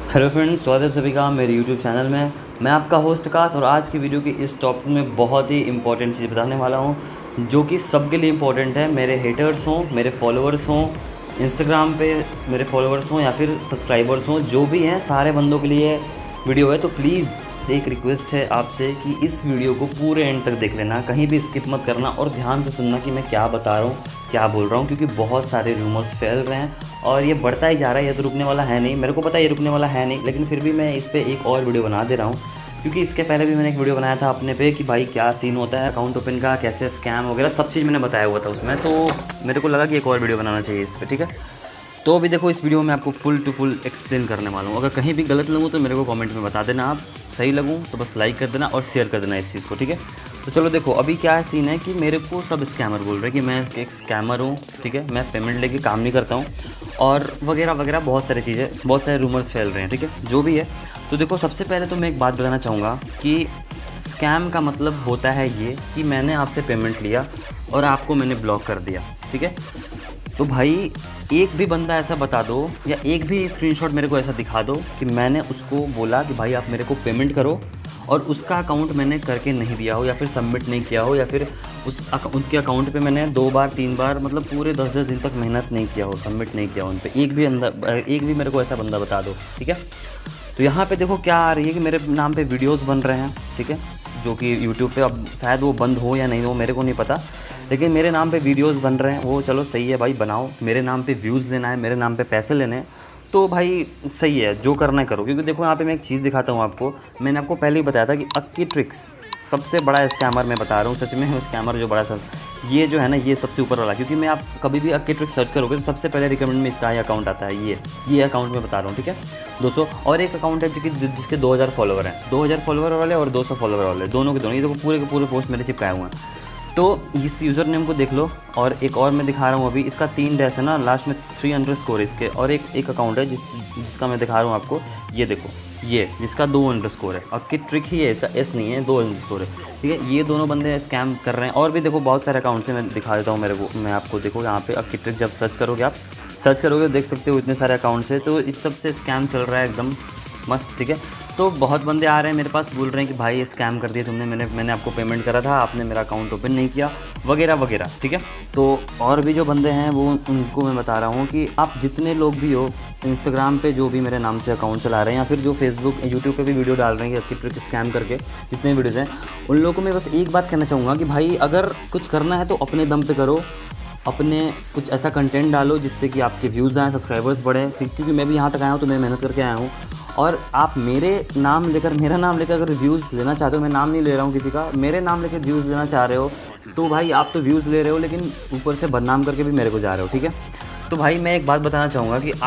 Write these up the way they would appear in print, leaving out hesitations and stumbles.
Hello friends, स्वागत है सभी का मेरे यूट्यूब चैनल में। मैं आपका होस्ट काश और आज की वीडियो की इस टॉपिक में बहुत ही इंपॉर्टेंट चीज़ बताने वाला हूँ जो कि सबके लिए इम्पोर्टेंट है। मेरे हेटर्स हों, मेरे फॉलोअर्स हों, इंस्टाग्राम पे मेरे फॉलोअर्स हों या फिर सब्सक्राइबर्स हों, जो भी हैं सारे बंदों के लिए वीडियो है। तो प्लीज़ एक रिक्वेस्ट है आपसे कि इस वीडियो को पूरे एंड तक देख लेना, कहीं भी स्किप मत करना और ध्यान से सुनना कि मैं क्या बता रहा हूँ, क्या बोल रहा हूँ, क्योंकि बहुत सारे रूमर्स फैल रहे हैं और ये बढ़ता ही जा रहा है। ये तो रुकने वाला है नहीं, मेरे को पता है ये रुकने वाला है नहीं, लेकिन फिर भी मैं इस पर एक और वीडियो बना दे रहा हूँ क्योंकि इसके पहले भी मैंने एक वीडियो बनाया था अपने पे कि भाई क्या सीन होता है अकाउंट ओपन का, कैसे स्कैम वगैरह सब चीज़ मैंने बताया हुआ था उसमें। तो मेरे को लगा कि एक और वीडियो बनाना चाहिए इस पर, ठीक है। तो अभी देखो, इस वीडियो में आपको फुल टू फुल एक्सप्लेन करने वाला हूँ। अगर कहीं भी गलत लगूँ तो मेरे को कमेंट में बता देना, आप सही लगूँ तो बस लाइक कर देना और शेयर कर देना इस चीज़ को, ठीक है। तो चलो देखो, अभी क्या सीन है कि मेरे को सब स्कैमर बोल रहे हैं कि मैं एक स्कैमर हूँ, ठीक है, मैं पेमेंट लेके काम नहीं करता हूँ और वगैरह वगैरह बहुत सारी चीज़ें, बहुत सारे रूमर्स फैल रहे हैं, ठीक है, जो भी है। तो देखो, सबसे पहले तो मैं एक बात बताना चाहूँगा कि स्कैम का मतलब होता है ये कि मैंने आपसे पेमेंट लिया और आपको मैंने ब्लॉक कर दिया, ठीक है। तो भाई एक भी बंदा ऐसा बता दो या एक भी स्क्रीनशॉट मेरे को ऐसा दिखा दो कि मैंने उसको बोला कि भाई आप मेरे को पेमेंट करो और उसका अकाउंट मैंने करके नहीं दिया हो या फिर सबमिट नहीं किया हो या फिर उनके अकाउंट पे मैंने 2 बार 3 बार मतलब पूरे 10-10 दिन तक मेहनत नहीं किया हो, सबमिट नहीं किया हो उन पे। एक भी मेरे को ऐसा बंदा बता दो, ठीक है। तो यहाँ पे देखो क्या आ रही है कि मेरे नाम पे वीडियोस बन रहे हैं, ठीक है, जो कि यूट्यूब पे अब शायद वो बंद हो या नहीं हो, मेरे को नहीं पता, लेकिन मेरे नाम पे वीडियोस बन रहे हैं। वो चलो सही है भाई, बनाओ, मेरे नाम पे व्यूज़ लेना है, मेरे नाम पे पैसे लेने हैं, तो भाई सही है, जो करना है करो। क्योंकि देखो यहाँ पे मैं एक चीज़ दिखाता हूँ आपको, मैंने आपको पहले ही बताया था कि अक्की ट्रिक्स सबसे बड़ा स्कैमर मैं बता रहा हूँ, सच में स्कैमर जो बड़ा सा ये जो है ना, ये सबसे ऊपर वाला। क्योंकि मैं आप कभी भी अक्की ट्रिक्स सर्च करोगे तो सबसे पहले रिकमेंड में इसका ही अकाउंट आता है, ये अकाउंट मैं बता रहा हूँ, ठीक है। 200 और एक अकाउंट है जिसके 2000 फॉलोवर हैं, 2000 फॉलोवर वाले और 200 फॉलोवर वाले, दोनों के दोनों, ये देखो पूरे के पूरे पोस्ट मेरे चिपकाए हुए हैं। तो इस यूज़र नेम को देख लो और एक और मैं दिखा रहा हूँ अभी, इसका 3 डैश है ना, लास्ट में 3 अंडरस्कोर इसके, और एक अकाउंट है जिसका मैं दिखा रहा हूँ आपको, ये देखो, ये जिसका 2 अंडरस्कोर है। अब की ट्रिक ही है, इसका एस नहीं है, 2 अंडरस्कोर है, ठीक है। ये दोनों बंदे स्कैम कर रहे हैं। और भी देखो बहुत सारे अकाउंट से मैं दिखा देता हूँ, मैं आपको देखो यहाँ पे अब की ट्रिक जब सर्च करोगे, आप सर्च करोगे तो देख सकते हो इतने सारे अकाउंट से। तो इस सब से स्कैम चल रहा है एकदम मस्त, ठीक है। तो बहुत बंदे आ रहे हैं मेरे पास, बोल रहे हैं कि भाई स्कैम कर दिया तुमने, मैंने आपको पेमेंट करा था, आपने मेरा अकाउंट ओपन नहीं किया, वगैरह वगैरह, ठीक है। तो और भी जो बंदे हैं वो उनको मैं बता रहा हूँ कि आप जितने लोग भी हो इंस्टाग्राम पे जो भी मेरे नाम से अकाउंट चला रहे हैं या फिर जो फेसबुक यूट्यूब पे भी वीडियो डाल रहे हैं कि ट्रिक स्कैम करके, जितने वीडियोज़ हैं, उन लोगों को मैं बस एक बात कहना चाहूँगा कि भाई अगर कुछ करना है तो अपने दम पे करो, अपने कुछ ऐसा कंटेंट डालो जिससे कि आपके व्यूज़ आएँ, सब्सक्राइबर्स बढ़े। क्योंकि मैं भी यहाँ तक आया हूँ तो मैं मेहनत करके आया हूँ और आप मेरे नाम लेकर, मेरा नाम लेकर अगर व्यूज़ लेना चाहते हो, मैं नाम नहीं ले रहा हूँ किसी का, मेरे नाम लेकर व्यूज़ लेना चाह रहे हो तो भाई आप तो व्यूज़ ले रहे हो लेकिन ऊपर से बदनाम करके भी मेरे को जा रहे हो, ठीक है। तो भाई मैं एक बात बताना चाहूँगा कि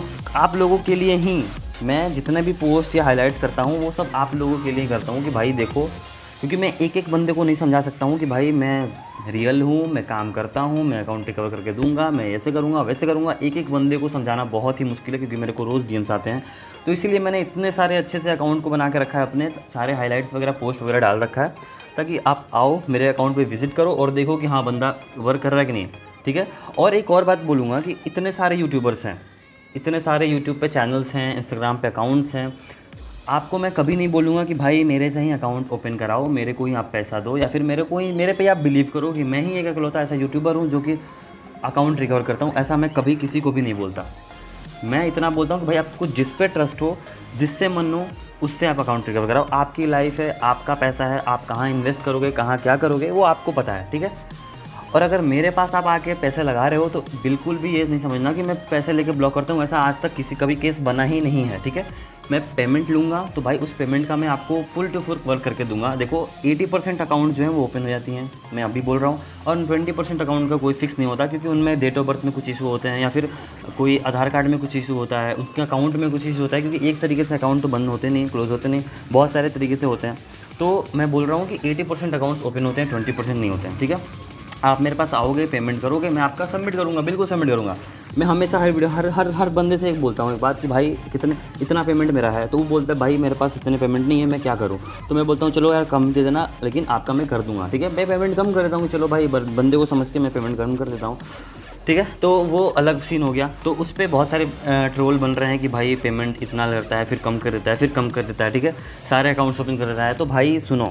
आप लोगों के लिए ही मैं जितने भी पोस्ट या हाईलाइट्स करता हूँ वो सब आप लोगों के लिए ही करता हूँ कि भाई देखो, क्योंकि मैं एक एक बंदे को नहीं समझा सकता हूँ कि भाई मैं रियल हूँ, मैं काम करता हूँ, मैं अकाउंट रिकवर करके दूंगा, मैं ऐसे करूँगा वैसे करूँगा। एक एक बंदे को समझाना बहुत ही मुश्किल है क्योंकि मेरे को रोज़ डीएम्स आते हैं। तो इसीलिए मैंने इतने सारे अच्छे से अकाउंट को बना के रखा है, अपने सारे हाईलाइट्स वगैरह पोस्ट वगैरह डाल रखा है, ताकि आप आओ मेरे अकाउंट पर विजिट करो और देखो कि हाँ बंदा वर्क कर रहा है कि नहीं, ठीक है। और एक और बात बोलूँगा कि इतने सारे यूट्यूबर्स हैं, इतने सारे यूट्यूब पे चैनल्स हैं, इंस्टाग्राम पे अकाउंट्स हैं, आपको मैं कभी नहीं बोलूँगा कि भाई मेरे से ही अकाउंट ओपन कराओ, मेरे को ही आप पैसा दो या फिर मेरे पे आप बिलीव करो कि मैं ही एक इकलौता ऐसा यूट्यूबर हूँ जो कि अकाउंट रिकवर करता हूँ। ऐसा मैं कभी किसी को भी नहीं बोलता। मैं इतना बोलता हूँ कि भाई आपको जिस पे ट्रस्ट हो, जिससे मन हो, उससे आप अकाउंट रिकवर कराओ। आपकी लाइफ है, आपका पैसा है, आप कहाँ इन्वेस्ट करोगे, कहाँ क्या करोगे, वो आपको पता है, ठीक है। और अगर मेरे पास आप आके पैसे लगा रहे हो तो बिल्कुल भी ये नहीं समझना कि मैं पैसे लेके ब्लॉक करता हूँ। ऐसा आज तक कभी केस बना ही नहीं है, ठीक है। मैं पेमेंट लूँगा तो भाई उस पेमेंट का मैं आपको फुल टू फुल वर्क करके दूंगा। देखो 80% अकाउंट जो है वो ओपन हो जाती हैं, मैं अभी बोल रहा हूँ, और 20% अकाउंट का कोई फिक्स नहीं होता क्योंकि उनमें डेट ऑफ बर्थ में कुछ इशू होते हैं या फिर कोई आधार कार्ड में कुछ इशू होता है, उसके अकाउंट में कुछ इशू होता है। क्योंकि एक तरीके से अकाउंट तो बंद होते नहीं, क्लोज होते नहीं, बहुत सारे तरीके से होते हैं। तो मैं बोल रहा हूँ कि 80% अकाउंट ओपन होते हैं, 20% नहीं होते हैं, ठीक है। आप मेरे पास आओगे, पेमेंट करोगे, मैं आपका सबमिट करूँगा, बिल्कुल सबमिट करूँगा। मैं हमेशा हर वीडियो हर बंदे से एक बोलता हूँ एक बात कि भाई इतना पेमेंट मेरा है, तो वो बोलता है भाई मेरे पास इतने पेमेंट नहीं है, मैं क्या करूँ। तो मैं बोलता हूँ चलो यार कम दे देना, लेकिन आपका मैं कर दूँगा, ठीक है। मैं पेमेंट कम कर देता हूँ, चलो भाई बंदे को समझ के मैं पेमेंट कम कर देता हूँ। ठीक है। तो वो अलग सीन हो गया। तो उस पर बहुत सारे ट्रोल बन रहे हैं कि भाई पेमेंट इतना लगता है, फिर कम कर देता है, फिर कम कर देता है, ठीक है, सारे अकाउंट्स ओपन कर देता है। तो भाई सुनो,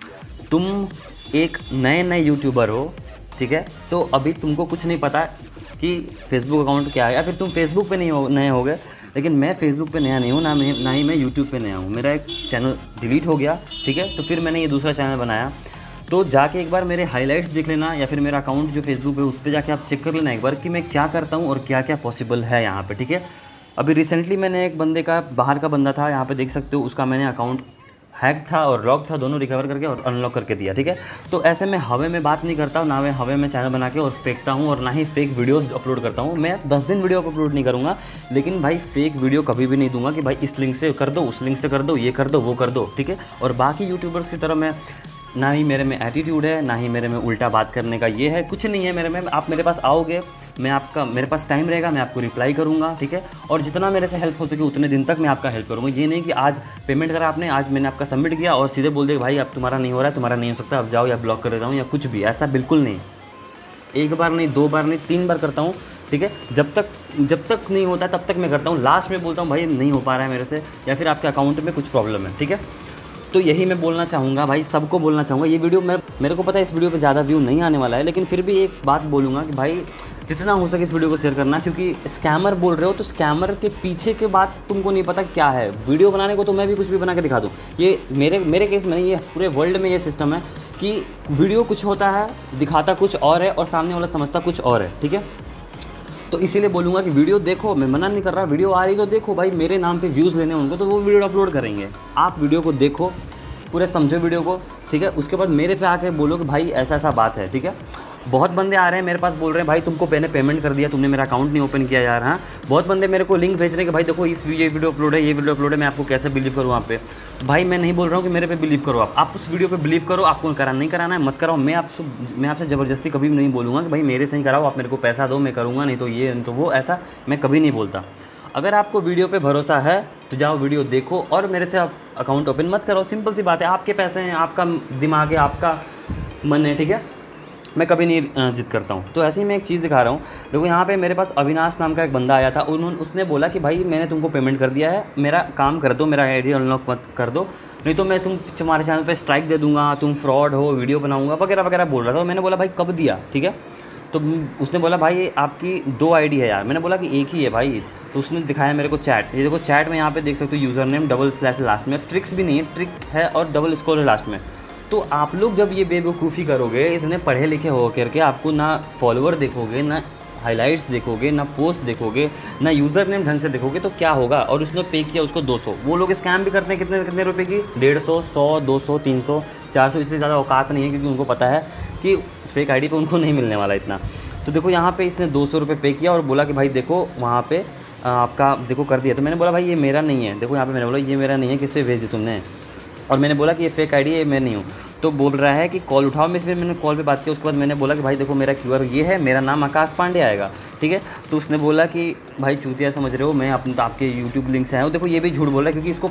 तुम एक नए यूट्यूबर हो, ठीक है, तो अभी तुमको कुछ नहीं पता कि फेसबुक अकाउंट क्या है, या फिर तुम फेसबुक पे नए हो गए। लेकिन मैं फेसबुक पे नया नहीं हूँ, ना ही मैं यूट्यूब पे नया हूँ। मेरा एक चैनल डिलीट हो गया, ठीक है, तो फिर मैंने ये दूसरा चैनल बनाया। तो जाके एक बार मेरे हाइलाइट्स देख लेना, या फिर मेरा अकाउंट जो फेसबुक है उस पर जाके आप चेक कर लेना एक बार कि मैं क्या करता हूँ और क्या क्या पॉसिबल है यहाँ पे, ठीक है। अभी रिसेंटली मैंने एक बंदे का, बाहर का बंदा था, यहाँ पे देख सकते हो, उसका मैंने अकाउंट हैक था और लॉक था, दोनों रिकवर करके और अनलॉक करके दिया, ठीक है। तो ऐसे मैं हवा में बात नहीं करता हूँ, ना मैं हवा में चैनल बना के और फेंकता हूँ, और ना ही फेक वीडियोस अपलोड करता हूँ। मैं 10 दिन वीडियो अपलोड नहीं करूँगा, लेकिन भाई फेक वीडियो कभी भी नहीं दूंगा कि भाई इस लिंक से कर दो, उस लिंक से कर दो, ये कर दो, वो कर दो, ठीक है। और बाकी यूट्यूबर्स की तरह मैं, ना ही मेरे में एटीट्यूड है, ना ही मेरे में उल्टा बात करने का ये है, कुछ नहीं है मेरे में। आप मेरे पास आओगे, मेरे पास टाइम रहेगा, मैं आपको रिप्लाई करूँगा, ठीक है। और जितना मेरे से हेल्प हो सके उतने दिन तक मैं आपका हेल्प करूँगा। ये नहीं कि आज पेमेंट करा आपने, आज मैंने आपका सबमिट किया और सीधे बोल दिया भाई अब तुम्हारा नहीं हो रहा है, तुम्हारा नहीं हो सकता, अब जाओ, या ब्लॉक कर देता हूँ या कुछ भी, ऐसा बिल्कुल नहीं। एक बार नहीं, 2 बार नहीं, 3 बार करता हूँ, ठीक है। जब तक नहीं होता तब तक मैं करता हूँ। लास्ट में बोलता हूँ भाई नहीं हो पा रहा है मेरे से, या फिर आपके अकाउंट में कुछ प्रॉब्लम है, ठीक है। तो यही मैं बोलना चाहूँगा भाई, सबको बोलना चाहूँगा। ये वीडियो मेरे को पता है इस वीडियो पे ज़्यादा व्यू नहीं आने वाला है, लेकिन फिर भी एक बात बोलूँगा कि भाई जितना हो सके इस वीडियो को शेयर करना, क्योंकि स्कैमर बोल रहे हो तो स्कैमर के पीछे के बात तुमको नहीं पता क्या है। वीडियो बनाने को तो मैं भी कुछ भी बना के दिखा दूँ, ये मेरे केस में नहीं, ये पूरे वर्ल्ड में ये सिस्टम है कि वीडियो कुछ होता है, दिखाता कुछ और है और सामने वाला समझता कुछ और है, ठीक है। तो इसीलिए बोलूँगा कि वीडियो देखो, मैं मना नहीं कर रहा, वीडियो आ रही तो देखो भाई, मेरे नाम पे व्यूज़ लेने उनको तो वो वीडियो अपलोड करेंगे। आप वीडियो को देखो, पूरे समझो वीडियो को, ठीक है। उसके बाद मेरे पे आके बोलो कि भाई ऐसा ऐसा बात है, ठीक है। बहुत बंदे आ रहे हैं मेरे पास, बोल रहे हैं भाई तुमको मैंने पेमेंट कर दिया, तुमने मेरा अकाउंट नहीं ओपन किया यार। हाँ, बहुत बंदे मेरे को लिंक भेज रहे हैं कि भाई देखो ये वीडियो अपलोड है, ये वीडियो अपलोड है, मैं आपको कैसे बिलीव करूँ वहाँ पे। तो भाई मैं नहीं बोल रहा हूँ कि मेरे पे बिलीव करो, आप उस वीडियो पे बिलीव करो, आपको नहीं कराना है मत कराओ। मैं आपसे ज़बरदस्ती कभी भी नहीं बोलूँगा कि भाई मेरे से ही कराओ, आप मेरे को पैसा दो, मैं करूँगा, नहीं तो ये नहीं तो वो, ऐसा मैं कभी नहीं बोलता। अगर आपको वीडियो पे भरोसा है तो जाओ वीडियो देखो, और मेरे से आप अकाउंट ओपन मत करो। सिंपल सी बात है, आपके पैसे हैं, आपका दिमाग है, आपका मन है, ठीक है। मैं कभी नहीं जिद करता हूँ। तो ऐसे ही मैं एक चीज़ दिखा रहा हूँ, देखो यहाँ पे मेरे पास अविनाश नाम का एक बंदा आया था, उसने बोला कि भाई मैंने तुमको पेमेंट कर दिया है, मेरा काम कर दो, मेरा आईडी अनलॉक मत कर दो, नहीं तो मैं तुम्हारे चैनल पे स्ट्राइक दे दूँगा, तुम फ्रॉड हो, वीडियो बनाऊँगा वगैरह वगैरह बोल रहा था। मैंने बोला भाई कब दिया, ठीक है। तो उसने बोला भाई आपकी 2 आईडी है यार। मैंने बोला कि एक ही है भाई। तो उसने दिखाया मेरे को चैट, ये देखो चैट में यहाँ पे देख सकते हो यूज़र नेम // लास्ट में, ट्रिक्स भी नहीं है, ट्रिक है और _ है लास्ट में। तो आप लोग जब ये बेवकूफ़ी करोगे, इतने पढ़े लिखे हो करके, आपको ना फॉलोअर देखोगे, ना हाइलाइट्स देखोगे, ना पोस्ट देखोगे, ना यूज़र नेम ढंग से देखोगे, तो क्या होगा। और उसने पे किया उसको 200। वो लोग स्कैम भी करते हैं कितने रुपए की, 150, 100, 200, 300, 400, इससे ज़्यादा औकात नहीं है, क्योंकि उनको पता है कि फेक आईडी पे उनको नहीं मिलने वाला इतना। तो देखो यहाँ पे इसने 200 रुपये पे किया और बोला कि भाई देखो वहाँ पे आपका देखो कर दिया। तो मैंने बोला भाई ये मेरा नहीं है, देखो यहाँ पे मैंने बोला ये मेरा नहीं है, किस पे भेज दी तुमने। और मैंने बोला कि ये फेक आईडी है, मैं नहीं हूँ। तो बोल रहा है कि कॉल उठाओ। फिर मैंने कॉल पे बात की, उसके बाद मैंने बोला कि भाई देखो मेरा QR ये है, मेरा नाम आकाश पांडे आएगा, ठीक है। तो उसने बोला कि भाई चूतिया समझ रहे हो, मैं आपके यूट्यूब लिंक से आया हूँ। देखो ये भी झूठ बोल रहा है, क्योंकि इसको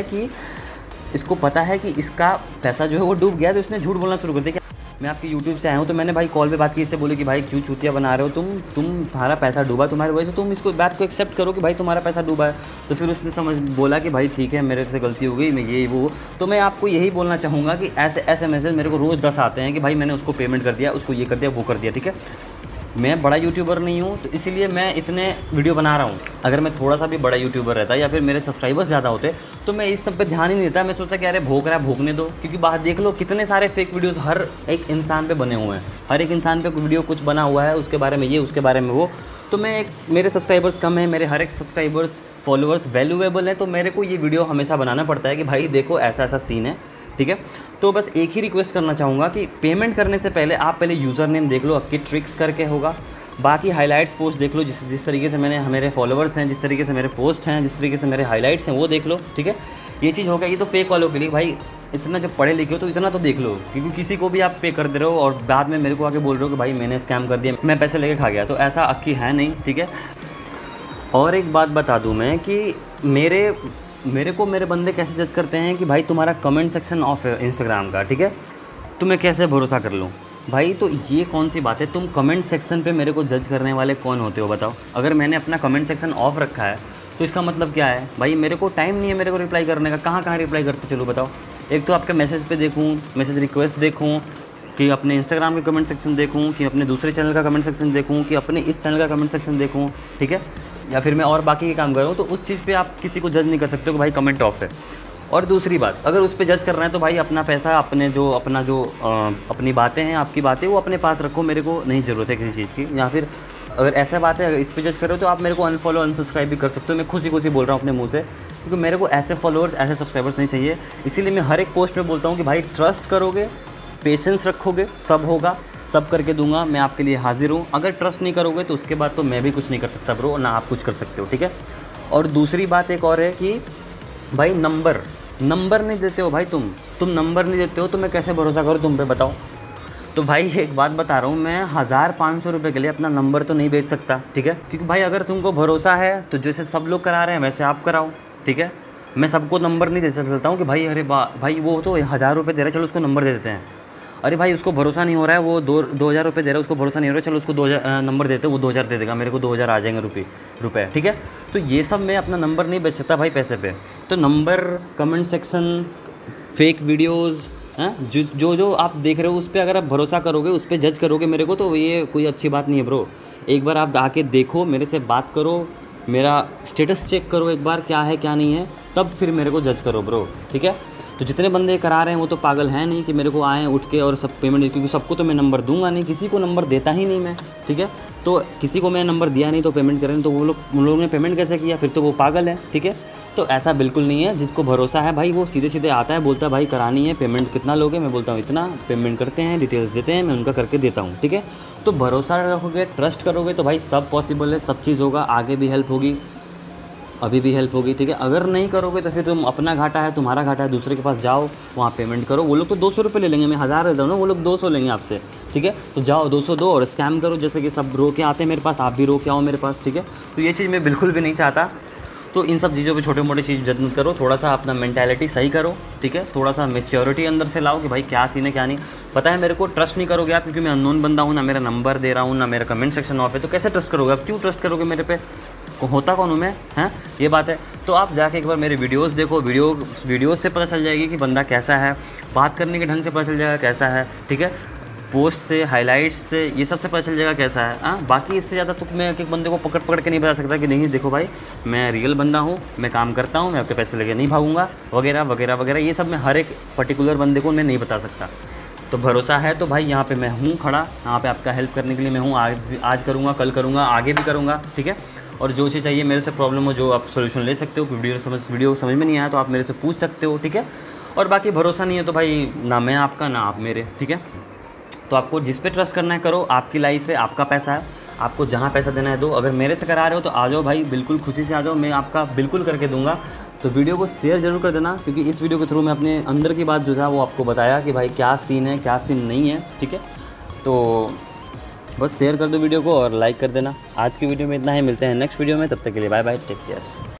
पता है कि इसका पैसा जो है वो डूब गया, तो इसने झूठ बोलना शुरू कर दिया। मैं आपके यूट्यूब से आया हूँ। तो मैंने भाई कॉल पे बात की, इससे बोले कि भाई क्यों चूतिया बना रहे हो तुम्हारा पैसा डूबा, तुम्हारी वजह से, तुम इसको बात को एक्सेप्ट करो कि भाई तुम्हारा पैसा डूबा है। तो फिर उसने बोला कि भाई ठीक है मेरे से गलती हो गई, मैं ये वो। तो मैं आपको यही बोलना चाहूँगा कि ऐसे मैसेज मेरे को रोज़ 10 आते हैं कि भाई मैंने उसको पेमेंट कर दिया, उसको ये कर दिया, वो कर दिया, ठीक है। मैं बड़ा यूट्यूबर नहीं हूँ, तो इसीलिए मैं इतने वीडियो बना रहा हूँ। अगर मैं थोड़ा सा भी बड़ा यूट्यूबर रहता या फिर मेरे सब्सक्राइबर्स ज़्यादा होते तो मैं इस सब पे ध्यान ही नहीं देता। मैं सोचता कि अरे भोग रहा है भोगने दो, क्योंकि बाहर देख लो कितने सारे फेक वीडियोस हर एक इंसान पे बने हुए हैं। हर एक इंसान पे वीडियो कुछ बना हुआ है, उसके बारे में ये, उसके बारे में वो। तो मेरे सब्सक्राइबर्स कम है, मेरे हर एक सब्सक्राइबर्स फॉलोअर्स वैल्यूएबल है, तो मेरे को ये वीडियो हमेशा बनाना पड़ता है कि भाई देखो ऐसा ऐसा सीन है, ठीक है। तो बस एक ही रिक्वेस्ट करना चाहूँगा कि पेमेंट करने से पहले आप पहले यूज़र नेम देख लो, आपकी ट्रिक्स करके होगा। बाकी हाइलाइट्स पोस्ट देख लो, जिस तरीके से मेरे फॉलोअर्स हैं, जिस तरीके से मेरे पोस्ट हैं, जिस तरीके से मेरे हाइलाइट्स हैं, वो देख लो, ठीक है। ये चीज़ होगा। ये तो फेक वालों के लिए, भाई इतना जब पढ़े लिखे हो तो इतना तो देख लो, क्योंकि किसी को भी आप पे कर दे रहे हो और बाद में मेरे को आके बोल रहे हो कि भाई मैंने स्कैम कर दिया, मैं पैसे लेके खा गया, तो ऐसा अक्की है नहीं, ठीक है। और एक बात बता दूँ मैं कि मेरे को मेरे बंदे कैसे जज करते हैं कि भाई तुम्हारा कमेंट सेक्शन ऑफ है इंस्टाग्राम का, ठीक है, तो मैं कैसे भरोसा कर लूँ। भाई तो ये कौन सी बात है, तुम कमेंट सेक्शन पे मेरे को जज करने वाले कौन होते हो बताओ। अगर मैंने अपना कमेंट सेक्शन ऑफ रखा है तो इसका मतलब क्या है भाई, मेरे को टाइम नहीं है मेरे को रिप्लाई करने का, कहाँ कहाँ रिप्लाई करते चलो बताओ। एक तो आपके मैसेज पे देखूँ, मैसेज रिक्वेस्ट देखूँ, कि अपने इंस्टाग्राम के कमेंट सेक्शन देखूँ, कि अपने दूसरे चैनल का कमेंट सेक्शन देखूँ, कि अपने इस चैनल का कमेंट सेक्शन देखूँ, ठीक है, या फिर मैं और बाकी के काम कर रहा हूँ, तो उस चीज़ पे आप किसी को जज नहीं कर सकते हो कि भाई कमेंट ऑफ है। और दूसरी बात, अगर उस पर जज कर रहे हैं तो भाई अपना पैसा, अपनी बातें हैं, आपकी बातें वो अपने पास रखो, मेरे को नहीं ज़रूरत है किसी चीज़ की। या फिर अगर ऐसा बात है, अगर इस पे जज कर रहे हो तो आप मेरे को अनफॉलो अनसब्सक्राइब भी कर सकते हो, मैं खुशी खुशी बोल रहा हूँ अपने मुंह से, क्योंकि मेरे को ऐसे फॉलोअर्स ऐसे सब्सक्राइबर्स नहीं चाहिए। इसीलिए मैं हर एक पोस्ट में बोलता हूँ कि भाई ट्रस्ट करोगे, पेशेंस रखोगे, सब होगा, सब करके दूंगा, मैं आपके लिए हाजिर हूँ। अगर ट्रस्ट नहीं करोगे तो उसके बाद तो मैं भी कुछ नहीं कर सकता ब्रो, ना आप कुछ कर सकते हो, ठीक है। और दूसरी बात एक और है कि भाई नंबर नहीं देते हो भाई, तुम नंबर नहीं देते हो तो मैं कैसे भरोसा करूँ तुम पे बताओ। तो भाई एक बात बता रहा हूँ, मैं 1500 रुपये के लिए अपना नंबर तो नहीं बेच सकता, ठीक है, क्योंकि भाई अगर तुमको भरोसा है तो जैसे सब लोग करा रहे हैं वैसे आप कराओ, ठीक है। मैं सबको नंबर नहीं दे सकता हूँ कि भाई अरे भाई वो तो 1000 रुपये दे रहा है, चलो उसको नंबर दे देते हैं। अरे भाई उसको भरोसा नहीं हो रहा है, वो 2000 रुपये दे रहा है, उसको भरोसा नहीं हो रहा है, चलो उसको 2000 नंबर देते हैं, वो 2000 दे देगा, मेरे को 2000 आ जाएंगे रुपये, ठीक है। तो ये सब मैं अपना नंबर नहीं बेच सकता भाई पैसे पे। तो number, comment section, fake videos हैं, जो आप देख रहे हो उस पर अगर आप भरोसा करोगे, उस पर जज करोगे मेरे को, तो ये कोई अच्छी बात नहीं है ब्रो। एक बार आप आके देखो, मेरे से बात करो, मेरा स्टेटस चेक करो एक बार क्या है क्या नहीं है, तब फिर मेरे को जज करो ब्रो, ठीक है। तो जितने बंदे करा रहे हैं वो तो पागल हैं नहीं कि मेरे को आएँ उठ के और सब पेमेंट, क्योंकि सबको तो मैं नंबर दूंगा नहीं, किसी को नंबर देता ही नहीं मैं, ठीक है। तो किसी को मैं नंबर दिया नहीं तो पेमेंट करें, तो उन लोगों ने पेमेंट कैसे किया, फिर तो वो पागल है, ठीक है। तो ऐसा बिल्कुल नहीं है, जिसको भरोसा है भाई वो सीधे सीधे आता है, बोलता है भाई करानी है, पेमेंट कितना लोगे, मैं बोलता हूँ इतना, पेमेंट करते हैं, डिटेल्स देते हैं, मैं उनका करके देता हूँ, ठीक है। तो भरोसा रखोगे, ट्रस्ट करोगे तो भाई सब पॉसिबल है, सब चीज़ होगा, आगे भी हेल्प होगी, अभी भी हेल्प होगी, ठीक है। अगर नहीं करोगे तो फिर तुम अपना घाटा है, तुम्हारा घाटा है, दूसरे के पास जाओ, वहाँ पेमेंट करो। वो लोग तो 200 रुपये ले लेंगे, मैं 1000 देता हूँ ना, वो लोग 200 लेंगे आपसे, ठीक है। तो जाओ 200 दो और स्कैम करो, जैसे कि सब रो के आते हैं मेरे पास, आप भी रो के आओ मेरे पास, ठीक है। तो ये चीज़ मैं बिल्कुल भी नहीं चाहता। तो इन सब चीज़ों पे छोटे मोटे चीज़ जज मत करो, थोड़ा सा अपना मेंटालिटी सही करो, ठीक है। थोड़ा सा मैच्योरिटी अंदर से लाओ कि भाई क्या सीन है क्या नहीं। पता है मेरे को ट्रस्ट नहीं करोगे आप, क्योंकि मैं अननोन बंदा हूँ, ना मेरा नंबर दे रहा हूँ, ना मेरा कमेंट सेक्शन ऑफ है, तो कैसे ट्रस्ट करोगे आप, क्यों ट्रस्ट करोगे मेरे पे, होता कौन हूँ मैं, हैं, ये बात है। तो आप जाके एक बार मेरे वीडियोस देखो, वीडियोस से पता चल जाएगी कि बंदा कैसा है, बात करने के ढंग से पता चल जाएगा कैसा है, ठीक है। पोस्ट से, हाइलाइट्स से, ये सब से पता चल जाएगा कैसा है। हाँ, बाकी इससे ज़्यादा तो मैं एक बंदे को पकड़ के नहीं बता सकता कि नहीं देखो भाई मैं रियल बंदा हूँ, मैं काम करता हूँ, मैं आपके पैसे लेके नहीं भागूंगा, वगैरह वगैरह वगैरह, ये सब मैं हर एक पर्टिकुलर बंदे को मैं नहीं बता सकता। तो भरोसा है तो भाई यहाँ पे मैं हूँ खड़ा, यहाँ पे आपका हेल्प करने के लिए मैं हूँ, आज करूँगा, कल करूँगा, आगे भी करूँगा, ठीक है। और जो चीज़ चाहिए मेरे से, प्रॉब्लम हो जो आप सोल्यूशन ले सकते हो, वीडियो समझ में नहीं आया तो आप मेरे से पूछ सकते हो, ठीक है। और बाकी भरोसा नहीं है तो भाई ना मैं आपका ना आप मेरे, ठीक है। तो आपको जिस पे ट्रस्ट करना है करो, आपकी लाइफ है, आपका पैसा है, आपको जहाँ पैसा देना है दो। अगर मेरे से करा रहे हो तो आ जाओ भाई, बिल्कुल खुशी से आ जाओ, मैं आपका बिल्कुल करके दूंगा। तो वीडियो को शेयर ज़रूर कर देना, क्योंकि इस वीडियो के थ्रू मैं अपने अंदर की बात जो था वो आपको बताया कि भाई क्या सीन है क्या सीन नहीं है, ठीक है। तो बस शेयर कर दो वीडियो को और लाइक कर देना। आज की वीडियो में इतना ही, मिलते हैं नेक्स्ट वीडियो में, तब तक के लिए बाय बाय, टेक केयर।